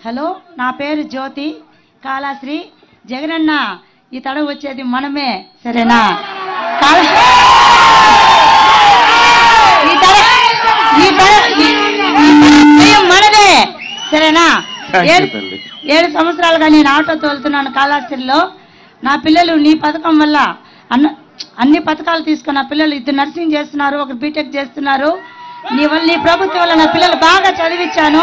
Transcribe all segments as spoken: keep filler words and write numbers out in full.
Hello, నా పేరు జ్యోతి కాళాశ్రీ. జగనన్న ఈ తడ వచ్చేది మనమే, సరేనా? మనదే, సరేనా? ఏడు సంవత్సరాలుగా నేను ఆటో తోలుతున్నాను కాళాశ్రీలో. నా పిల్లలు నీ పథకం వల్ల అన్న అన్ని పథకాలు తీసుకున్న పిల్లలు ఇద్దరు నర్సింగ్ చేస్తున్నారు, ఒకరు బీటెక్ చేస్తున్నారు. నీ వల్ల నీ ప్రభుత్వం వల్ల నా పిల్లలు బాగా చదివించాను.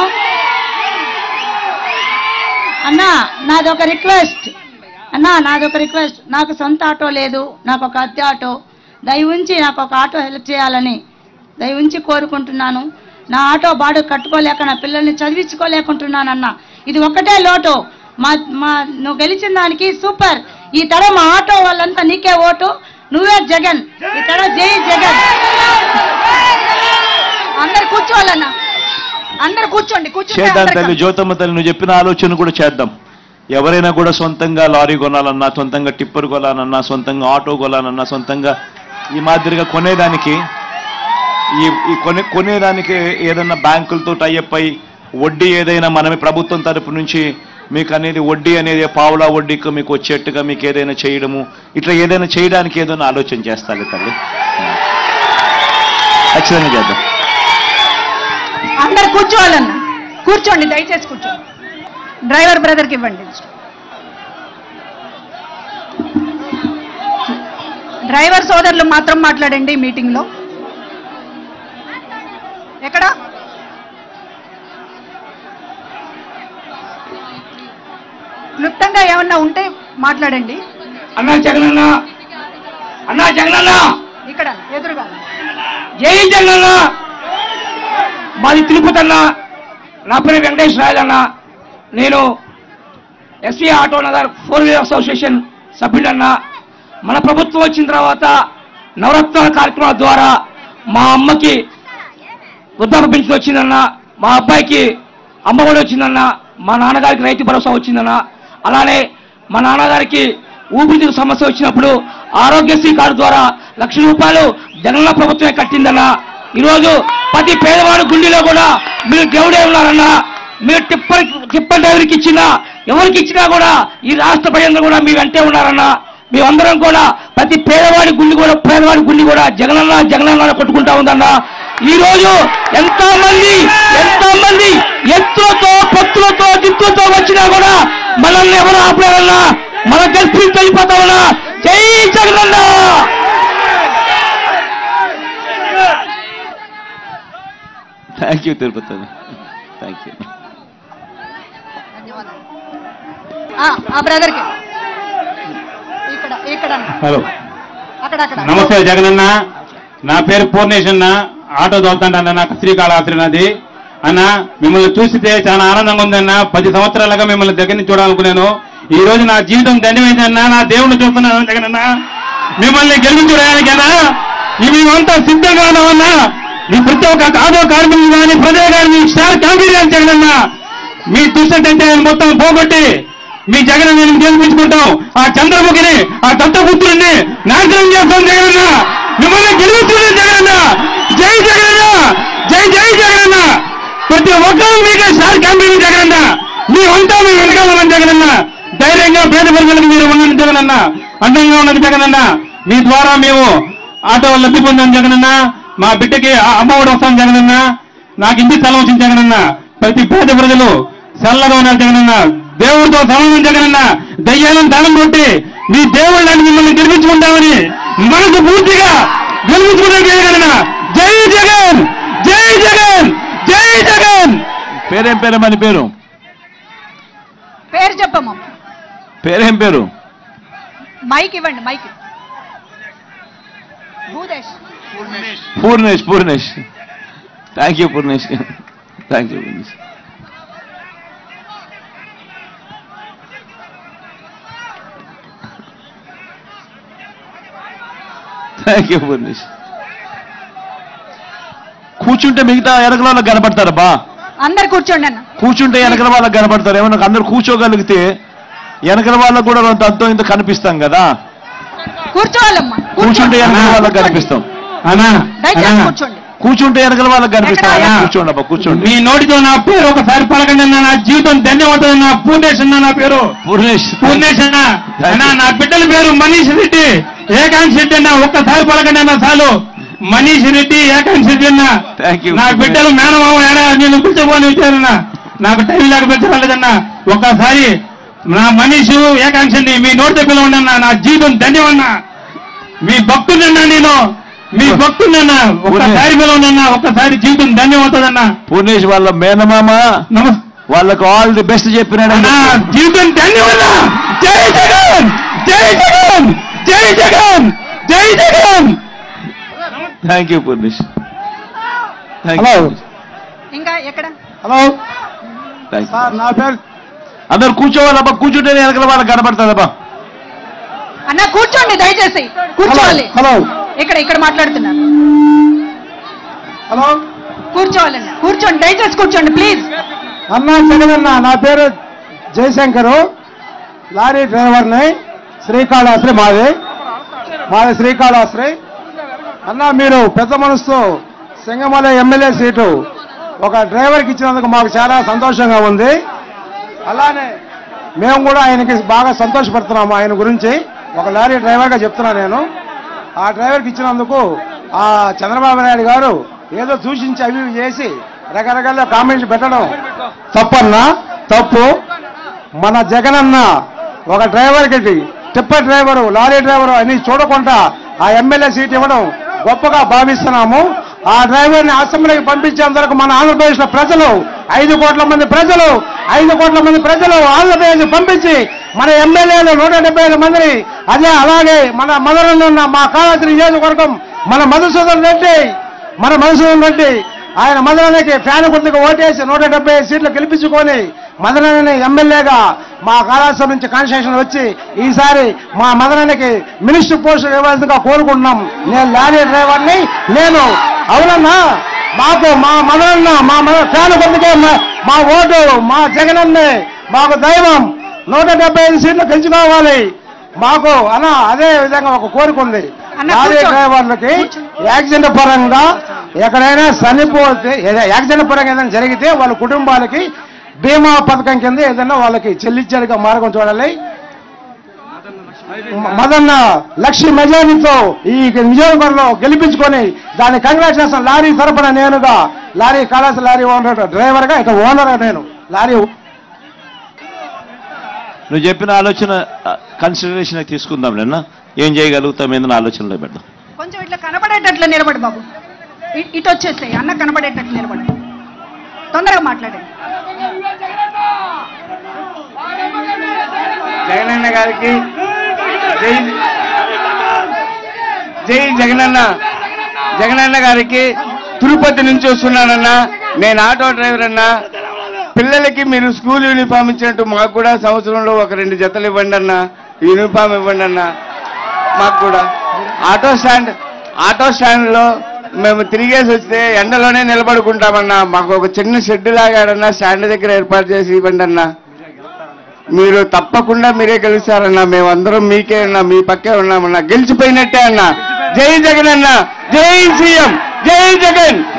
అన్నా నాదొక రిక్వెస్ట్ అన్నా నాదొక రిక్వెస్ట్ నాకు సొంత ఆటో లేదు, నాకు ఒక అద్దె ఆటో. దయ ఉంచి నాకు ఒక ఆటో హెల్ప్ చేయాలని దయ ఉంచి కోరుకుంటున్నాను. నా ఆటో బాడు కట్టుకోలేక నా పిల్లల్ని చదివించుకోలేకుంటున్నానన్నా. ఇది ఒక్కటే లోటు. మా మా నువ్వు గెలిచిన దానికి సూపర్. ఈ తడ మా ఆటో వాళ్ళంతా నీకే ఓటు, నువ్వే జగన్. ఈ తడ జై జగన్. అందరు కూర్చోవాలన్నా, అందరు కూర్చోండి. చేద్దాం తల్లి జ్యోతమ్మ తల్లి, నువ్వు చెప్పిన ఆలోచన కూడా చేద్దాం. ఎవరైనా కూడా సొంతంగా లారీ కొనాలన్నా, సొంతంగా టిప్పర్ కొనాలన్నా, సొంతంగా ఆటో కొనాలన్నా, సొంతంగా ఈ మాదిరిగా కొనేదానికి ఈ ఈ కొనే కొనేదానికి ఏదైనా బ్యాంకులతో టైఅప్ అయి వడ్డీ ఏదైనా మనమే ప్రభుత్వం తరపు నుంచి మీకు అనేది వడ్డీ అనేది పావులా వడ్డీకి మీకు వచ్చేట్టుగా మీకు ఏదైనా చేయడము, ఇట్లా ఏదైనా చేయడానికి ఏదైనా ఆలోచన చేస్తాలి తల్లి. ఖచ్చితంగా చేద్దాం. అందరు కూర్చోవాలన్నా, కూర్చోండి దయచేసి కూర్చోండి. డ్రైవర్ బ్రదర్కి ఇవ్వండి. డ్రైవర్ సోదరులు మాత్రం మాట్లాడండి మీటింగ్లో. ఎక్కడ క్లుప్తంగా ఏమన్నా ఉంటే మాట్లాడండి. అన్నా జగనన్న, అన్నా జగనన్న, ఇక్కడ ఎదురుగా జై జగనన్న. మాది తిరుపతి అన్న. నా పేరు వెంకటేశ్వర అన్న. నేను SC auto Nagar four wheeler association సభ్యుడన్నా. మన ప్రభుత్వం వచ్చిన తర్వాత నవరత్నాల కార్యక్రమాల ద్వారా మా అమ్మకి వృద్ధాప్య పెన్షన్ వచ్చిందన్న, మా అబ్బాయికి అమ్మఒడి వచ్చిందన్న, మా నాన్నగారికి రైతు భరోసా వచ్చిందన్న. అలానే మా నాన్నగారికి ఊపిరితిత్తుల సమస్య వచ్చినప్పుడు ఆరోగ్యశ్రీ కార్డు ద్వారా లక్ష రూపాయలు జగనన్న ప్రభుత్వమే కట్టిందన్న. ఈరోజు ప్రతి పేదవాడి గుండెలో కూడా మీరు దేవుడే ఉన్నారన్న. మీరు టిప్పర్ టిప్పర్ డ్రైవర్కి ఇచ్చినా ఎవరికి ఇచ్చినా కూడా ఈ రాష్ట్ర ప్రజలందరూ కూడా మీ వెంటే ఉన్నారన్న. మేమందరం కూడా ప్రతి పేదవాడి గుండె కూడా పేదవాడి గుండె కూడా జగనన్న జగనన్న కొట్టుకుంటా ఉందన్న. ఈ రోజు ఎంతో మంది ఎంతో మంది ఎత్తులతో పొత్తులతో దిత్తులతో వచ్చినా కూడా మనల్ని ఎవరు ఆపలేరన్నా. మన గెలిపి వెళ్ళిపోతామన్నా. జై జగనన్న. Thank you Tirupati. Thank you. ఆ బ్రదర్కి ఇక్కడ ఇక్కడ హలో, అక్కడ అక్కడ నమస్తే జగనన్న. నా పేరు పూర్ణేష్ అన్న. ఆటో తోలుతాంటన్న. నాకు శ్రీకాళహస్తి నది అన్న. మిమ్మల్ని చూస్తే చాలా ఆనందంగా ఉందన్న. పది సంవత్సరాలుగా మిమ్మల్ని దగ్గర నుంచి చూడాలనుకున్నాను. ఈ రోజు నా జీవితం ధన్యమైందన్నా. నా దేవుణ్ణి చూస్తున్నాను జగనన్న. మిమ్మల్ని గెలిపించడానికన్నా మేమంతా సిద్ధంగా ఉన్నామన్నా. మీ ప్రతి ఒక్క ఆటో కార్మికులు కానీ ప్రజలు కానీ మీ స్టార్ క్యాంపెయిన్ జగనన్న. మీ దుష్టంటే మొత్తం పోగొట్టి మీ జగన్ నేను గెలిపించుకుంటాం. ఆ చంద్రముఖిని ఆ దత్తపుత్రుడిని నాశనం చేస్తాం జగనన్న. మిమ్మల్ని గెలిపించుకున్నాం జగనన్న. జై జగనన్న, జై జై జగనన్న. ప్రతి ఒక్కరూ మీకే స్టార్ క్యాంపెయిన్ జగనన్న. మీ వంట మేము వెనకాలం జగనన్న. ధైర్యంగా పేద ప్రజలకు మీరు ఉండండి జగనన్న. అందంగా ఉన్నది జగనన్న. మీ ద్వారా మేము ఆటో లబ్ధి పొందాం జగనన్న. మా బిడ్డకి అమ్మఒడి వస్తాం జగనన్న. నాకు ఇంటి స్థలం వచ్చింది జగనన్న. ప్రతి పేద ప్రజలు చల్లగా ఉన్నారు జగనన్న. దేవుడితో సమానం జగనన్న. దయ్యాలను దానం కొట్టి మీ దేవుళ్ళని మిమ్మల్ని గెలిపించుకుంటామని మనసు పూర్తిగా గెలిపించుకుంటాం జగనన్న. జై జగన్, జై జగన్, జై జగన్. పేరేం పేరు? మన పేరు పేరు చెప్పమ్మా. పేరేం పేరు? మైక్ ఇవ్వండి. Mike. Bhudesh. Purnesh. Purnesh. Thank you Purnesh. Thank you Purnesh. Thank you Purnesh. కూర్చుంటే మిగతా వెనకల వాళ్ళకి కనపడతారబ్బా. అందరు కూర్చోండి అన్న. కూర్చుంటే వెనకల వాళ్ళకి కనపడతారు. ఏమన్నా అందరు కూర్చోగలిగితే వెనకల వాళ్ళకు కూడా అంతో ఇంత కనిపిస్తాం కదా. కూర్చోవాలమ్మా. కూర్చుంటే వెనకల వాళ్ళకి కనిపిస్తాం. అన్నా దయచేసి కూర్చోండి. కూర్చుంటే వెనకల వాళ్ళకి కనిపిస్తాను. ఎక్కడ? కూర్చోండి అబ్బా, కూర్చోండి. మీ నోటితో నా పేరు ఒకసారి పలకండి అన్న, నా జీవితం ధన్యవాదాలు అన్న. పూర్ణేష్ అన్న నా పేరు. పూర్ణేష్ పూర్ణేష్ అన్న అన్న, నా బిడ్డల పేరు మనీష్ రెడ్డి, ఏకాంక్ష రెడ్డి అన్న. ఒక్కసారి పలకండి అన్న చాలు. మనీష్ రెడ్డి, ఏకాంక్ష రెడ్డి అన్న. Thank you. నా బిడ్డలు మేనమామ ఏడా నేను కూర్చోపోని వచ్చారన్న. నాకు టైం లేక పెంచరాలేదన్న. ఒక్కసారి నా మనీషు ఏకాంక్షని మీ నోటితో పిలవండి అన్న. నా జీవితం ధన్యమన్నా. మీ భక్తుడన్నా, నేను మీ భక్తుడన్నా. ఒక్కసారి పిలవండి, ఒక్కసారి జీవితం ధన్యమవుతుందన్నా. పూర్ణేష్ వాళ్ళ మేనమామ నమస్తే. వాళ్ళకు ఆల్ ది బెస్ట్ చెప్పినాడు. జీవితం ధన్యవాద. జై జగన్, జై జగన్, జై జగన్, జై Jagan. Thank you Purnesh. Hello ఇంకా ఎక్కడ? Hello thank you. సార్, నా పేరు అందరు కూర్చోవాలబ్బా, కూర్చుంటే వెనకల వాళ్ళకి కనబడుతుందబ్బా. అన్న కూర్చోండి దయచేసి, కూర్చోవాలి. హలో ఇక్కడ ఇక్కడ మాట్లాడుతున్నారు. హలో కూర్చోవాలన్న, కూర్చోండి దయచేసి, కూర్చోండి ప్లీజ్. అన్నా జగనన్న, నా పేరు జయశంకరు, లారీ డ్రైవర్ని. శ్రీకాళహస్తి మాది మాది శ్రీకాళహస్తి. అన్నా, మీరు పెద్ద మనసుతో సింగమల ఎమ్మెల్యే సీటు ఒక డ్రైవర్కి ఇచ్చినందుకు మాకు చాలా సంతోషంగా ఉంది. అలానే మేము కూడా ఆయనకి బాగా సంతోషపడుతున్నాము. ఆయన గురించి ఒక లారీ డ్రైవర్గా చెప్తున్నా నేను. ఆ డ్రైవర్కి ఇచ్చినందుకు ఆ చంద్రబాబు నాయుడు గారు ఏదో సూచించి అవి ఇవి చేసి రకరకాల కామెంట్స్ పెట్టడం తప్పన్నా, తప్పు. మన జగనన్న ఒక డ్రైవర్కి, టిప్పర్ డ్రైవరు, లారీ డ్రైవరు అని చూడకుండా ఆ ఎమ్మెల్యే సీట్ ఇవ్వడం గొప్పగా భావిస్తున్నాము. ఆ డ్రైవర్ని అసెంబ్లీకి పంపించేందుకు మన ఆంధ్రప్రదేశ్ లో ప్రజలు, ఐదు కోట్ల మంది ప్రజలు ఐదు కోట్ల మంది ప్రజలు ఆంధ్రప్రదేశ్ పంపించి మన ఎమ్మెల్యేలు నూట డెబ్బై ఐదు మందిని, అదే అలాగే మన మదనలో ఉన్న మా కాళహస్తి నియోజకవర్గం మన మధుసూదన్ రెడ్డి మన మధుసూదన్ రెడ్డి ఆయన మదనకి ఫ్యాన్ గుర్తుకు ఓటేసి నూట డెబ్బై ఐదు సీట్లు గెలిపించుకొని మదనని ఎమ్మెల్యేగా మా కాళహస్తి నుంచి కాన్స్టిట్యూషన్ వచ్చి ఈసారి మా మదనకి మినిస్టర్ పోస్ట్ ఇవ్వాల్సిందిగా కోరుకుంటున్నాం. నేను లారీ డ్రైవర్ని. నేను అవునన్నా, మాకు మా మదనన్న మా ఫ్యాన్ గుర్తుకే మా ఓటు, మా జగనన్నే మాకు దైవం. నూట డెబ్బై ఐదు సీట్లు గెలుచుకోవాలి మాకు అన్న. అదే విధంగా ఒక కోరిక ఉంది. లారీ డ్రైవర్లకి యాక్సిడెంట్ పరంగా ఎక్కడైనా చనిపోతే, యాక్సిడెంట్ పరంగా ఏదైనా జరిగితే వాళ్ళ కుటుంబాలకి బీమా పథకం కింద ఏదైనా వాళ్ళకి చెల్లించేట్టుగా మార్గం చూడాలి. మదన్న లక్ష మెజారిటీతో ఈ నియోజకవర్గంలో గెలిపించుకొని దాన్ని కంగ్రాచులేషన్ లారీ తరపున నేనుగా, లారీ కాళహస్తి లారీ ఓనర్ డ్రైవర్గా, ఇక ఓనర్ నేను లారీ. నువ్వు చెప్పిన ఆలోచన కన్సిడరేషన్ తీసుకుందాం. నిన్న ఏం చేయగలుగుతాం ఏదైనా ఆలోచనలో పెడదాం. కొంచెం ఇట్లా కనపడేటట్లు నిలబడు బాబు, ఇ- ఇటు వచ్చేస్తాయి. అన్న కనపడేటట్లు నిలబడు, తొందరగా మాట్లాడండి. జగనన్న గారికి జై జై జగనన్న. జగనన్న గారికి తిరుపతి నుంచి వస్తున్నానన్నా. నేను ఆటో డ్రైవర్ అన్నా. పిల్లలకి మీరు స్కూల్ యూనిఫామ్ ఇచ్చినట్టు మాకు కూడా సంవత్సరంలో ఒక రెండు జతలు ఇవ్వండి అన్న, యూనిఫామ్ ఇవ్వండి అన్న. మాకు కూడా ఆటో స్టాండ్ ఆటో స్టాండ్లో మేము తిరిగేసి వస్తే ఎండలోనే నిలబడుకుంటామన్నా. మాకు ఒక చిన్న షెడ్ లాగాడన్నా స్టాండ్ దగ్గర ఏర్పాటు చేసి ఇవ్వండి అన్నా. మీరు తప్పకుండా మీరే గెలుస్తారన్నా. మేమందరం మీకే అన్నా, మీ పక్కే ఉన్నామన్నా. గెలిచిపోయినట్టే అన్నా. జై జగన్ అన్న, జై సీఎం, జై జగన్.